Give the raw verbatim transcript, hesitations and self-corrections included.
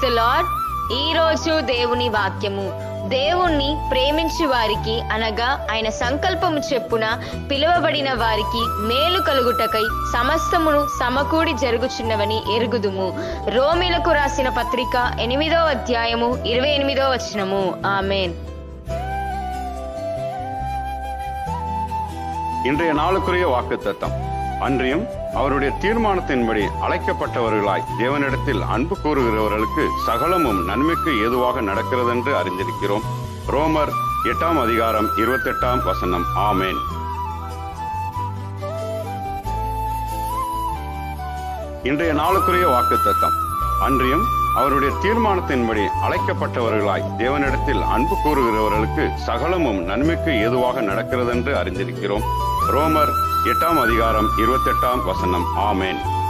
Praise the lord. ఈ రోజు దేవుని వాక్యము. దేవుణ్ణి ప్రేమించు వారికి అనగా ఆయన సంకల్పము చెప్పున పిలువబడిన వారికి మేలు కలుగుటకై సమస్తమును సమకూడి జరుగుచున్నవని ఎరుగుదుము. రోమీలకు రాసిన పత్రిక ఎనిమిదో అధ్యాయము ఇరవై ఎనిమిదో వచనము. ఆమేన్. இன்றைய நாளுக்குரிய வாக்குத்தத்தம். அன்றியும் அவருடைய தீர்மானத்தின்படி அழைக்கப்பட்டவர்களாய் தேவனிடத்தில் அன்பு கூறுகிறவர்களுக்கு சகலமும் நன்மைக்கு ஏதுவாக நடக்கிறது என்று அறிந்திருக்கிறோம். ரோமர் எட்டாம் அதிகாரம் இருபத்தி எட்டாம் வசனம். ஆமேன். இன்றைய நாளுக்குரிய வாக்குத்தத்தம். அன்றியும் அவருடைய தீர்மானத்தின்படி அழைக்கப்பட்டவர்களாய் தேவனிடத்தில் அன்பு கூறுகிறவர்களுக்கு சகலமும் நன்மைக்கு ஏதுவாக நடக்கிறது என்று அறிந்திருக்கிறோம். ரோமர் எட்டாம் அதிகாரம் இருபத்தி எட்டாம் வசனம். ஆமேன்.